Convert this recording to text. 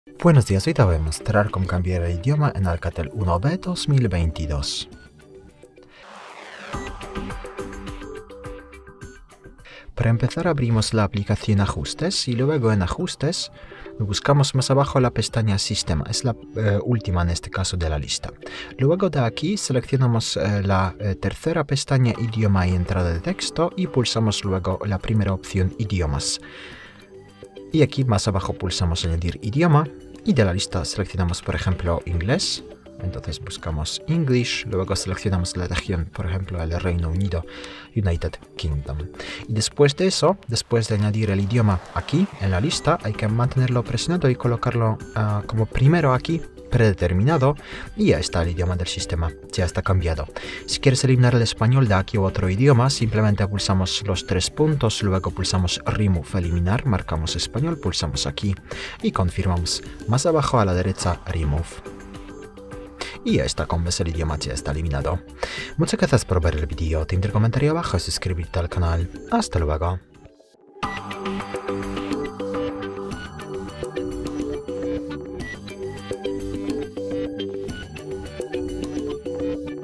Buenos días, hoy te voy a mostrar cómo cambiar el idioma en Alcatel 1B 2022. Para empezar abrimos la aplicación Ajustes y luego en Ajustes buscamos más abajo la pestaña Sistema, es la última en este caso de la lista. Luego de aquí seleccionamos la tercera pestaña Idioma y entrada de texto y pulsamos luego la primera opción Idiomas. Y aquí más abajo pulsamos Añadir idioma y de la lista seleccionamos por ejemplo Inglés. Entonces buscamos English, luego seleccionamos la región, por ejemplo el Reino Unido, United Kingdom. Y después de eso, después de añadir el idioma aquí en la lista, hay que mantenerlo presionado y colocarlo como primero aquí, predeterminado, y ya está el idioma del sistema, ya está cambiado. Si quieres eliminar el español de aquí u otro idioma, simplemente pulsamos los tres puntos, luego pulsamos Remove, eliminar, marcamos español, pulsamos aquí y confirmamos más abajo a la derecha Remove. Y ya está, como ves el idioma ya está eliminado. Muchas gracias por ver el vídeo, te invito a comentario abajo y suscribirte al canal. Hasta luego.